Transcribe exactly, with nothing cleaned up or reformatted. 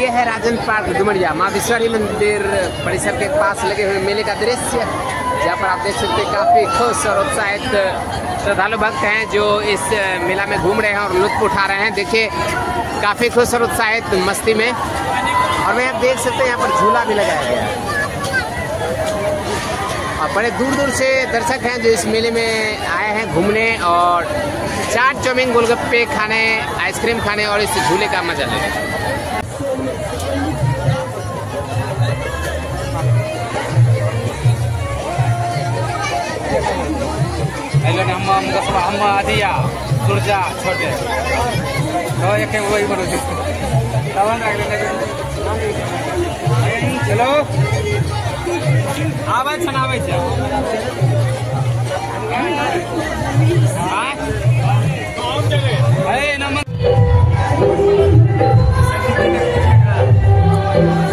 ये है राजेंद्र पार्क डुमरिया माँ विश्वरी मंदिर परिसर के पास लगे हुए मेले का दृश्य, जहाँ पर आप देख सकते हैं काफ़ी खुश और उत्साहित श्रद्धालु भक्त हैं जो इस मेला में घूम रहे हैं और लुत्फ उठा रहे हैं। देखिए काफ़ी खुश और उत्साहित मस्ती में, और मैं आप देख सकते हैं यहाँ पर झूला भी लगाया गया है और बड़े दूर दूर से दर्शक हैं जो इस मेले में आए हैं घूमने और चाट चाउमीन गोलगप्पे खाने, आइसक्रीम खाने और इस झूले का मजा लेने। हेलो हम हम आदिया सुरजा छोटे तो एक वही बनो चलो आवे छ आवे छ हां ए नमस्कार